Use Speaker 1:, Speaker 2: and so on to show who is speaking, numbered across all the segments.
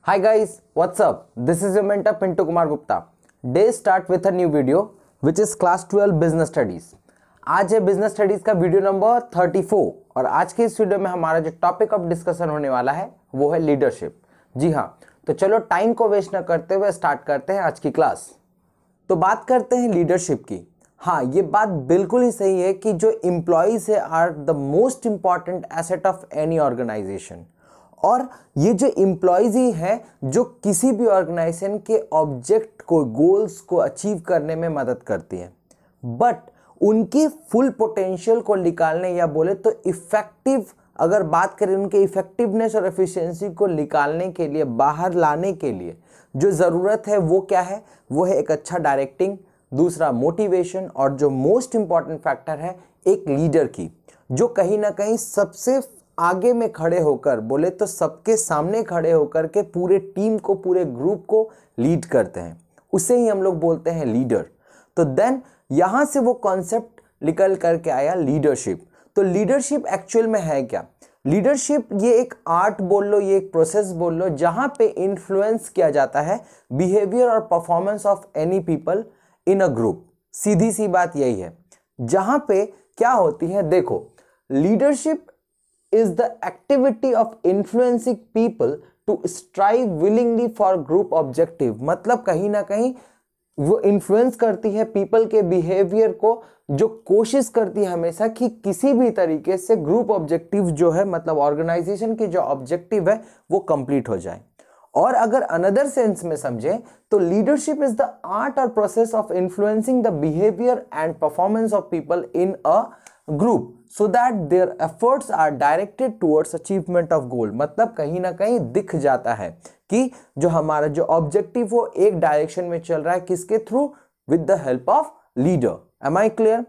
Speaker 1: Hi guys, what's up? This is your mentor Pintu Kumar Gupta. Day start with a new video which is class 12 business studies. आज है business studies का video number 34 और आज के इस video में हमारा जो टॉपिक ऑफ डिस्कशन होने वाला है वो है लीडरशिप। जी हाँ, तो चलो टाइम को वेस्ट न करते हुए स्टार्ट करते हैं आज की क्लास। तो बात करते हैं लीडरशिप की। हाँ, ये बात बिल्कुल ही सही है कि जो एम्प्लॉयज है are the most important asset of any organisation, और ये जो एम्प्लॉयज ही हैं जो किसी भी ऑर्गेनाइजेशन के ऑब्जेक्ट को, गोल्स को अचीव करने में मदद करती हैं। बट उनकी फुल पोटेंशियल को निकालने या बोले तो इफेक्टिव, अगर बात करें उनके इफेक्टिवनेस और एफिशिएंसी को निकालने के लिए, बाहर लाने के लिए जो ज़रूरत है वो क्या है? वो है एक अच्छा डायरेक्टिंग, दूसरा मोटिवेशन, और जो मोस्ट इंपॉर्टेंट फैक्टर है एक लीडर की, जो कहीं ना कहीं सबसे आगे में खड़े होकर, बोले तो सबके सामने खड़े होकर के पूरे टीम को, पूरे ग्रुप को लीड करते हैं। उसे ही हम लोग बोलते हैं लीडर। तो देन यहाँ से वो कॉन्सेप्ट निकल करके आया लीडरशिप। तो लीडरशिप एक्चुअल में है क्या? लीडरशिप ये एक आर्ट बोल लो, ये एक प्रोसेस बोल लो, जहाँ पे इन्फ्लुएंस किया जाता है बिहेवियर और performance of any people in a group. सीधी सी बात यही है। जहाँ पे क्या होती है, देखो, leadership is the activity of influencing people to strive willingly for group objective। मतलब कहीं ना कहीं वो इन्फ्लुएंस करती है पीपल के बिहेवियर को, जो कोशिश करती है हमेशा कि किसी भी तरीके से ग्रुप ऑब्जेक्टिव जो है, मतलब ऑर्गेनाइजेशन की जो ऑब्जेक्टिव है वो कंप्लीट हो जाए। और अगर अनदर सेंस में समझें तो लीडरशिप इज द आर्ट और process of influencing the behaviour and performance of people in a group so that their efforts are directed towards achievement of goal। मतलब कहीं ना कहीं दिख जाता है कि जो हमारा जो ऑब्जेक्टिव वो एक डायरेक्शन में चल रहा है, किसके through? With the help of leader. Am I clear?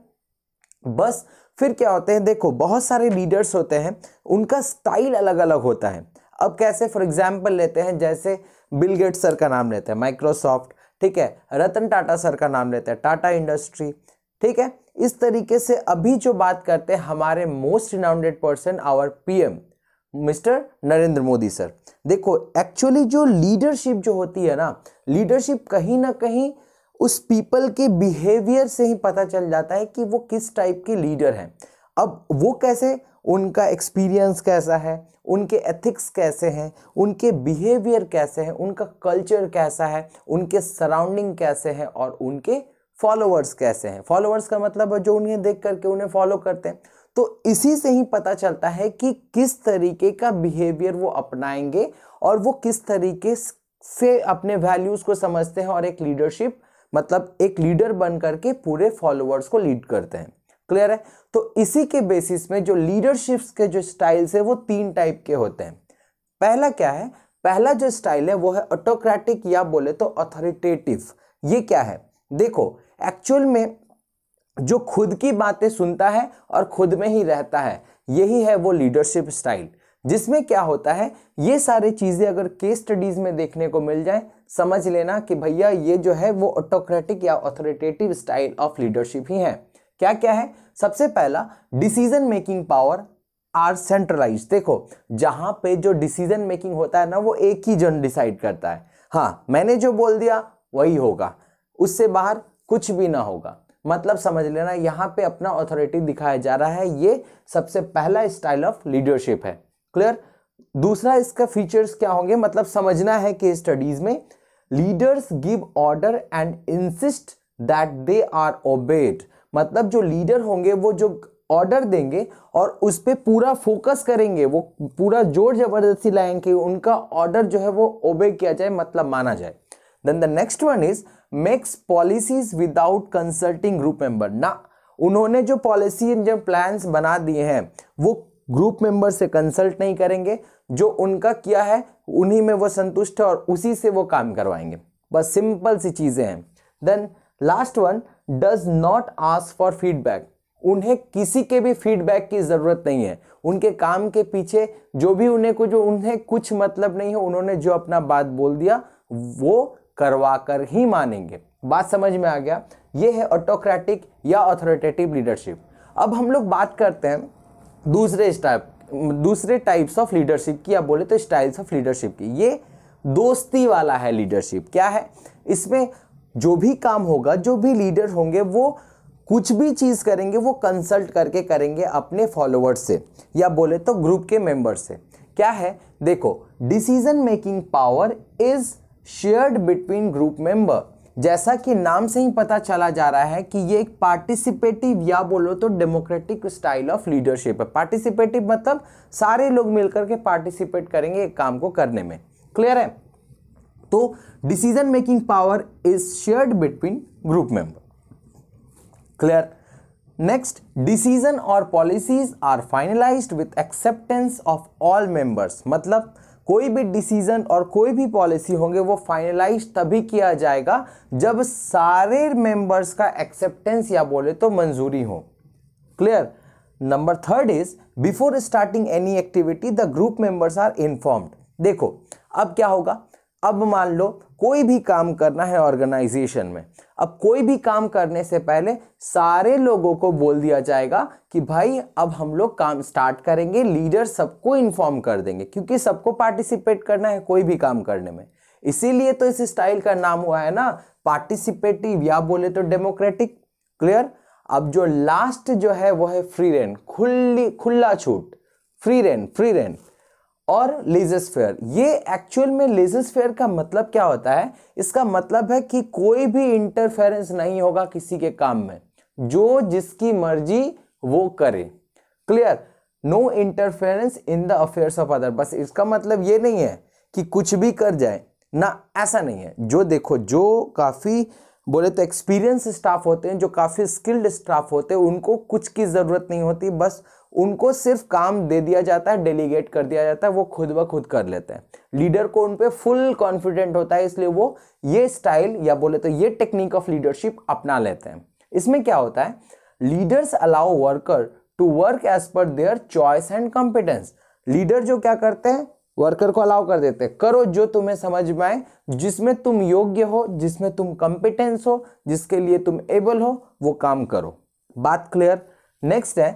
Speaker 1: बस फिर क्या होते हैं, देखो बहुत सारे लीडर्स होते हैं, उनका स्टाइल अलग अलग होता है। अब कैसे? फॉर एग्जाम्पल लेते हैं, जैसे बिल गेट्स सर का नाम लेते हैं, माइक्रोसॉफ्ट, ठीक है, रतन टाटा सर का नाम लेते हैं, टाटा इंडस्ट्री, ठीक है। इस तरीके से अभी जो बात करते हैं हमारे most renowned person, our PM mister Narendra Modi sir. देखो एक्चुअली जो लीडरशिप जो होती है ना, लीडरशिप कहीं ना कहीं उस पीपल के बिहेवियर से ही पता चल जाता है कि वो किस टाइप के लीडर हैं। अब वो कैसे, उनका एक्सपीरियंस कैसा है, उनके एथिक्स कैसे हैं, उनके बिहेवियर कैसे हैं, उनका कल्चर कैसा है, उनके सराउंडिंग कैसे हैं, और उनके फॉलोअर्स कैसे हैं। फॉलोअर्स का मतलब है जो उन्हें देख करके उन्हें फॉलो करते हैं। तो इसी से ही पता चलता है कि किस तरीके का बिहेवियर वो अपनाएंगे और वो किस तरीके से अपने वैल्यूज को समझते हैं, और एक लीडरशिप, मतलब एक लीडर बन करके पूरे फॉलोअर्स को लीड करते हैं। क्लियर है? तो इसी के बेसिस में जो लीडरशिप्स के जो स्टाइल्स है वो 3 टाइप के होते हैं। पहला क्या है? पहला जो स्टाइल है वो है ऑटोक्रेटिक, या बोले तो अथॉरिटेटिव। ये क्या है? देखो एक्चुअल में जो खुद की बातें सुनता है और खुद में ही रहता है, यही है वो लीडरशिप स्टाइल। जिसमें क्या होता है, ये सारी चीजें अगर केस स्टडीज में देखने को मिल जाए, समझ लेना कि भैया ये जो है वो ऑटोक्रेटिक या अथॉरिटेटिव स्टाइल ऑफ लीडरशिप ही है। क्या क्या है? सबसे पहला, decision making power are centralised. देखो जहां पे जो डिसीजन मेकिंग होता है ना, वो एक ही जन डिसाइड करता है। हाँ, मैंने जो बोल दिया वही होगा, उससे बाहर कुछ भी ना होगा। मतलब समझ लेना यहाँ पे अपना ऑथोरिटी दिखाया जा रहा है। ये सबसे पहला स्टाइल ऑफ लीडरशिप है। क्लियर? दूसरा इसका फीचर्स क्या होंगे, मतलब समझना है कि स्टडीज में leaders give order and insist that they are obeyed. मतलब जो लीडर होंगे वो जो ऑर्डर देंगे और उस पर पूरा फोकस करेंगे, वो पूरा जोर जबरदस्ती लाएंगे उनका ऑर्डर जो है वो ओबे किया जाए, मतलब माना जाए। Then the next one is makes policies without consulting group member। ना, उन्होंने जो पॉलिसी, जो प्लान्स बना दिए हैं वो ग्रुप मेंबर से कंसल्ट नहीं करेंगे। जो उनका किया है उन्हीं में वो संतुष्ट है और उसी से वो काम करवाएंगे। बस सिंपल सी चीजें हैं। Then last one, does not ask for feedback. उन्हें किसी के भी फीडबैक की जरूरत नहीं है। उनके काम के पीछे जो भी उन्हें कुछ मतलब नहीं है। उन्होंने जो अपना बात बोल दिया वो करवा कर ही मानेंगे। बात समझ में आ गया? ये है ऑटोक्रेटिक या अथॉरिटेटिव लीडरशिप। अब हम लोग बात करते हैं दूसरे टाइप्स ऑफ लीडरशिप की, या बोले तो स्टाइल्स ऑफ लीडरशिप की। ये दोस्ती वाला है लीडरशिप। क्या है इसमें, जो भी काम होगा, जो भी लीडर होंगे, वो कुछ भी चीज करेंगे वो कंसल्ट करके करेंगे अपने फॉलोअर्स से, या बोले तो ग्रुप के मेंबर से। क्या है, देखो, decision making power is shared between group member. जैसा कि नाम से ही पता चला जा रहा है कि ये एक पार्टिसिपेटिव या बोलो तो डेमोक्रेटिक स्टाइल ऑफ लीडरशिप है। पार्टिसिपेटिव मतलब सारे लोग मिलकर के पार्टिसिपेट करेंगे एक काम को करने में। क्लियर है? तो decision making power is shared between group member. Clear? Next, decision और policies are finalised with acceptance of all members. मतलब कोई भी डिसीजन और कोई भी पॉलिसी होंगे वो फाइनलाइज तभी किया जाएगा जब सारे मेंबर्स का एक्सेप्टेंस या बोले तो मंजूरी हो। Clear? Number third is before starting any activity the group members are informed. देखो अब क्या होगा, अब मान लो कोई भी काम करना है ऑर्गेनाइजेशन में, अब कोई भी काम करने से पहले सारे लोगों को बोल दिया जाएगा कि भाई अब हम लोग काम स्टार्ट करेंगे, लीडर सबको इन्फॉर्म कर देंगे, क्योंकि सबको पार्टिसिपेट करना है कोई भी काम करने में। इसीलिए तो इस स्टाइल का नाम हुआ है ना पार्टिसिपेटिव या बोले तो डेमोक्रेटिक। क्लियर? अब जो लास्ट जो है वो है फ्री रेन, खुला छूट, फ्री रेन और लेजर-फेयर। ये एक्चुअल में लेजर-फेयर का मतलब क्या होता है, इसका मतलब है कि कोई भी इंटरफेरेंस नहीं होगा किसी के काम में, जो जिसकी मर्जी वो करे। Clear? No interference in the affairs of other. बस इसका मतलब ये नहीं है कि कुछ भी कर जाए ना, ऐसा नहीं है। जो देखो, जो काफी बोले तो एक्सपीरियंस स्टाफ होते हैं, जो काफी स्किल्ड स्टाफ होते हैं, उनको कुछ की जरूरत नहीं होती, बस उनको सिर्फ काम दे दिया जाता है, डेलीगेट कर दिया जाता है, वो खुद ब खुद कर लेते हैं। लीडर को उन पे फुल कॉन्फिडेंट होता है, इसलिए वो ये स्टाइल या बोले तो ये टेक्निक ऑफ लीडरशिप अपना लेते हैं। इसमें क्या होता है, leaders allow worker to work as per their choice and competence. Leader जो क्या करते हैं, वर्कर को अलाउ कर देते हैं, करो जो तुम्हें समझ में आए, जिसमें तुम योग्य हो, जिसमें तुम कॉम्पिटेंस हो, जिसके लिए तुम एबल हो, वो काम करो। बात क्लियर? नेक्स्ट है,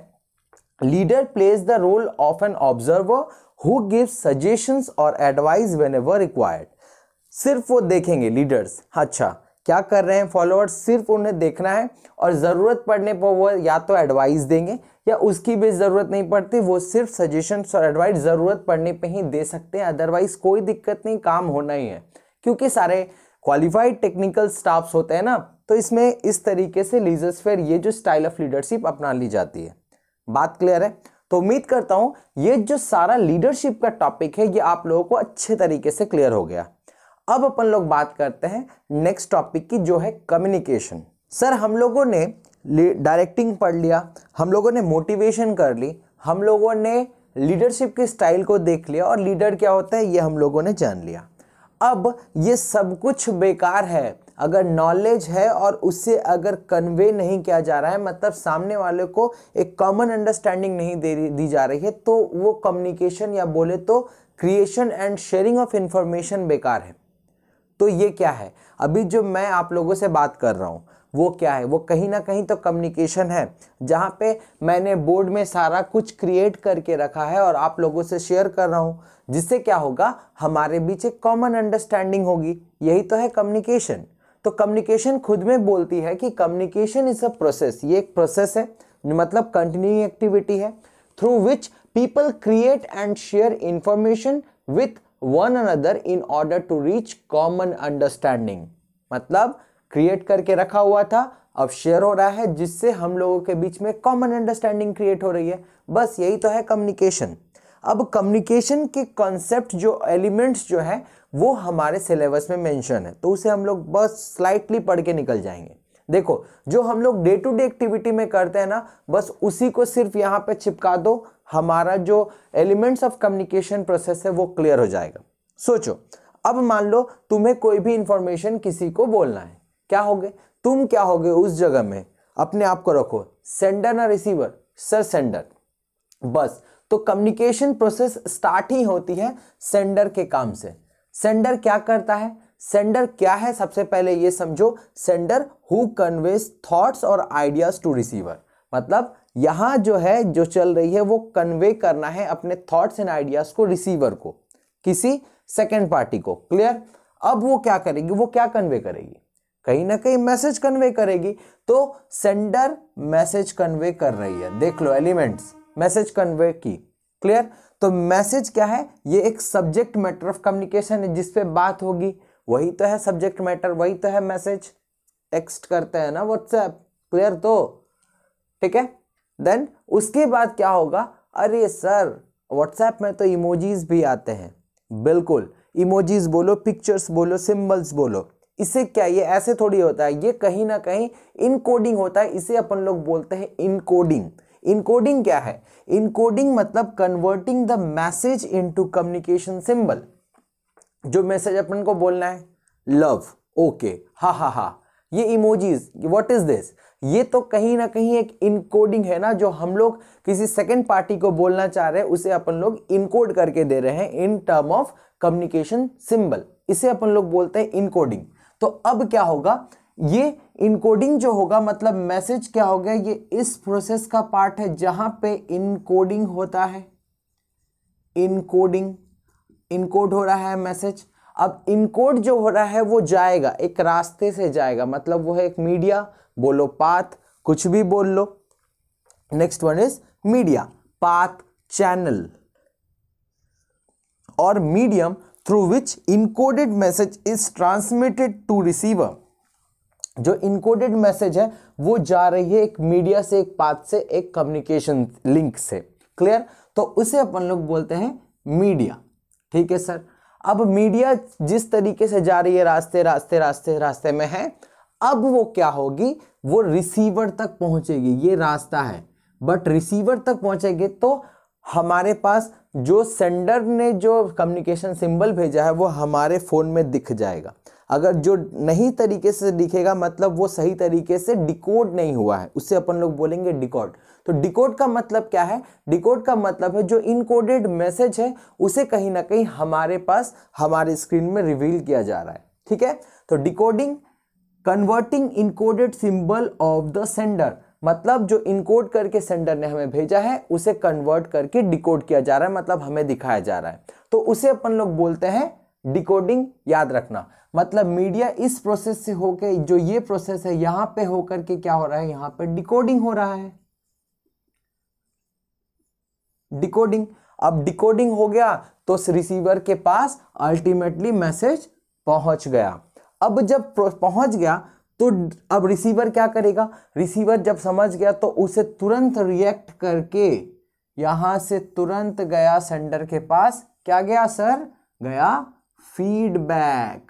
Speaker 1: leader plays the role of an observer who gives suggestions और एडवाइस व्हेनेवर रिक्वायर्ड। सिर्फ वो देखेंगे लीडर्स, अच्छा क्या कर रहे हैं फॉलोअर्स, सिर्फ उन्हें देखना है और जरूरत पड़ने पर वो या तो एडवाइस देंगे या उसकी भी जरूरत नहीं पड़ती, वो सिर्फ सजेशंस और एडवाइस जरूरत पड़ने पे ही दे सकते हैं, अदरवाइज कोई दिक्कत नहीं, काम होना ही है। क्योंकि सारे क्वालिफाइड टेक्निकल स्टाफ्स होते हैं ना, तो इसमें इस तरीके से लेजर-फेयर ये जो स्टाइल ऑफ लीडरशिप अपना ली जाती है। बात क्लियर है? तो उम्मीद करता हूं ये जो सारा लीडरशिप का टॉपिक है ये आप लोगों को अच्छे तरीके से क्लियर हो गया। अब अपन लोग बात करते हैं नेक्स्ट टॉपिक की, जो है कम्युनिकेशन। सर हम लोगों ने डायरेक्टिंग पढ़ लिया, हम लोगों ने मोटिवेशन कर ली, हम लोगों ने लीडरशिप के स्टाइल को देख लिया और लीडर क्या होता है ये हम लोगों ने जान लिया। अब ये सब कुछ बेकार है अगर नॉलेज है और उससे अगर कन्वे नहीं किया जा रहा है, मतलब सामने वाले को एक कॉमन अंडरस्टैंडिंग नहीं दी जा रही है, तो वो कम्युनिकेशन या बोले तो creation and sharing of information बेकार है। तो ये क्या है, अभी जो मैं आप लोगों से बात कर रहा हूँ वो क्या है, वो कहीं ना कहीं तो कम्युनिकेशन है, जहाँ पे मैंने बोर्ड में सारा कुछ क्रिएट करके रखा है और आप लोगों से शेयर कर रहा हूँ, जिससे क्या होगा, हमारे बीच एक कॉमन अंडरस्टैंडिंग होगी। यही तो है कम्युनिकेशन। तो कम्युनिकेशन खुद में बोलती है कि कम्युनिकेशन इज अ प्रोसेस, ये एक प्रोसेस है, मतलब कंटिन्यूइंग एक्टिविटी है, through which people create and share information with one another in order to reach common understanding. मतलब क्रिएट करके रखा हुआ था, अब शेयर हो रहा है, जिससे हम लोगों के बीच में कॉमन अंडरस्टैंडिंग क्रिएट हो रही है। बस यही तो है कम्युनिकेशन। अब कम्युनिकेशन के कॉन्सेप्ट जो एलिमेंट्स जो है वो हमारे सिलेबस में मेंशन है, तो उसे हम लोग बस स्लाइटली पढ़ के निकल जाएंगे। देखो जो हम लोग डे टू डे एक्टिविटी में करते हैं ना, बस उसी को सिर्फ यहाँ पे चिपका दो, हमारा जो एलिमेंट्स ऑफ कम्युनिकेशन प्रोसेस है वो क्लियर हो जाएगा। सोचो, अब मान लो तुम्हें कोई भी इंफॉर्मेशन किसी को बोलना है, क्या होगे तुम, क्या होगे उस जगह में, अपने आप को रखो सेंडर ना रिसीवर, सर सेंडर। बस तो कम्युनिकेशन प्रोसेस स्टार्ट ही होती है सेंडर के काम से। सेंडर क्या करता है, सेंडर क्या है, सबसे पहले ये समझो, सेंडर हु कन्वेज थॉट्स और आइडियाज टू रिसीवर। मतलब यहां जो है जो चल रही है वो कन्वे करना है अपने थॉट्स एंड आइडियाज को रिसीवर को, किसी सेकेंड पार्टी को। क्लियर? अब वो क्या करेगी, वो क्या कन्वे करेगी, कहीं ना कहीं मैसेज कन्वे करेगी। तो सेंडर मैसेज कन्वे कर रही है, देख लो एलिमेंट्स, मैसेज कन्वे की। क्लियर? तो मैसेज क्या है, ये एक सब्जेक्ट मैटर ऑफ कम्युनिकेशन है, जिस पे बात होगी, वही तो है सब्जेक्ट मैटर, वही तो है मैसेज। टेक्स्ट करते हैं ना व्हाट्सएप। क्लियर? तो ठीक है। देन उसके बाद क्या होगा, अरे सर व्हाट्सएप में तो इमोजीज भी आते हैं। बिल्कुल, इमोजीज बोलो, पिक्चर्स बोलो, सिंबल्स बोलो, इससे क्या, ये ऐसे थोड़ी होता है, ये कहीं ना कहीं इनकोडिंग होता है, इसे अपन लोग बोलते हैं इनकोडिंग। इनकोडिंग क्या है, इनकोडिंग मतलब converting the message into communication symbol. जो मैसेज अपन को बोलना है, लव, ओके, हा हा हा, ये इमोजीज, व्हाट इज दिस, ये तो कहीं ना कहीं एक इनकोडिंग है ना, जो हम लोग किसी सेकंड पार्टी को बोलना चाह रहे हैं, उसे अपन लोग इनकोड करके दे रहे हैं in term of communication symbol, इसे अपन लोग बोलते हैं इनकोडिंग। तो अब क्या होगा, ये इनकोडिंग जो होगा मतलब मैसेज क्या हो गया, ये इस प्रोसेस का पार्ट है जहां पे इनकोडिंग होता है। इनकोडिंग, इनकोड हो रहा है मैसेज। अब इनकोड जो हो रहा है वो जाएगा, एक रास्ते से जाएगा, मतलब वो है एक मीडिया, बोलो पाथ, कुछ भी बोल लो। Next one is media, path, channel और medium through which encoded message is transmitted to receiver. जो इनकोडेड मैसेज है वो जा रही है एक मीडिया से, एक पाथ से, एक कम्युनिकेशन लिंक से। क्लियर? तो उसे अपन लोग बोलते हैं मीडिया। ठीक है सर। अब मीडिया जिस तरीके से जा रही है, रास्ते रास्ते रास्ते रास्ते में है, अब वो क्या होगी, वो रिसीवर तक पहुंचेगी। ये रास्ता है, बट रिसीवर तक पहुंचेगी तो हमारे पास जो सेंडर ने जो कम्युनिकेशन सिंबल भेजा है वो हमारे फोन में दिख जाएगा। अगर जो नहीं तरीके से दिखेगा मतलब वो सही तरीके से डिकोड नहीं हुआ है, उससे अपन लोग बोलेंगे डिकोड। तो डिकोड का मतलब क्या है, डिकोड का मतलब है जो इनकोडेड मैसेज है उसे कहीं ना कहीं हमारे पास हमारे स्क्रीन में रिवील किया जा रहा है। ठीक है? तो decoding, converting encoded symbol of the sender, मतलब जो इनकोड करके सेंडर ने हमें भेजा है उसे कन्वर्ट करके डिकोड किया जा रहा है, मतलब हमें दिखाया जा रहा है, तो उसे अपन लोग बोलते हैं डिकोडिंग। याद रखना, मतलब मीडिया इस प्रोसेस से होकर, जो ये प्रोसेस है यहां पे होकर के क्या हो रहा है, यहां पे डिकोडिंग हो रहा है। डिकोडिंग, अब डिकोडिंग हो गया तो रिसीवर के पास अल्टीमेटली मैसेज पहुंच गया। अब जब पहुंच गया तो अब रिसीवर क्या करेगा, रिसीवर जब समझ गया तो उसे तुरंत रिएक्ट करके यहां से तुरंत गया सेंडर के पास, क्या गया सर, गया फीडबैक।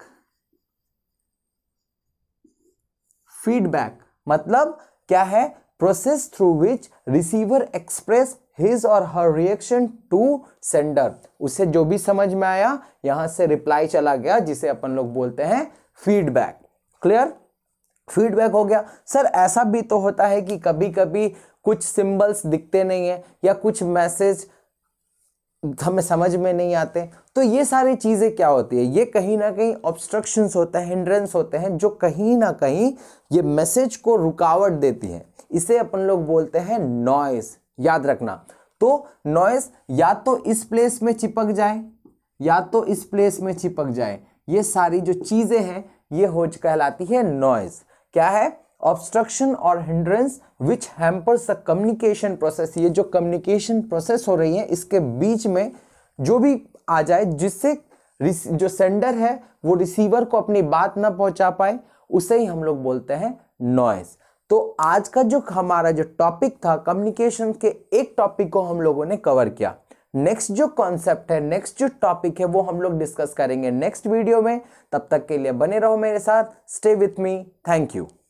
Speaker 1: फीडबैक मतलब क्या है, process through which receiver express his और हर रिएक्शन टू सेंडर। उसे जो भी समझ में आया यहां से रिप्लाई चला गया, जिसे अपन लोग बोलते हैं फीडबैक। क्लियर? फीडबैक हो गया। सर ऐसा भी तो होता है कि कभी कभी कुछ सिंबल्स दिखते नहीं है या कुछ मैसेज हमें समझ में नहीं आते, तो ये सारी चीजें क्या होती है, ये कहीं ना कहीं ऑब्स्ट्रक्शंस होते हैं, हिंड्रेंस होते हैं, जो कहीं ना कहीं ये मैसेज को रुकावट देती है। इसे अपन लोग बोलते हैं नॉइस। याद रखना, तो नॉइस या तो इस प्लेस में चिपक जाए या तो इस प्लेस में चिपक जाए, ये सारी जो चीजें हैं ये हो कहलाती है नॉइस। क्या है, ऑब्स्ट्रक्शन और hindrance which hampers the communication process. ये जो कम्युनिकेशन प्रोसेस हो रही है इसके बीच में जो भी आ जाए, जिससे जो सेंडर है वो रिसीवर को अपनी बात ना पहुंचा पाए, उसे ही हम लोग बोलते हैं नॉइस। तो आज का जो हमारा जो टॉपिक था कम्युनिकेशन के, एक टॉपिक को हम लोगों ने कवर किया। नेक्स्ट जो कॉन्सेप्ट है, नेक्स्ट जो टॉपिक है वो हम लोग डिस्कस करेंगे नेक्स्ट वीडियो में। तब तक के लिए बने रहो मेरे साथ, stay with me, thank you.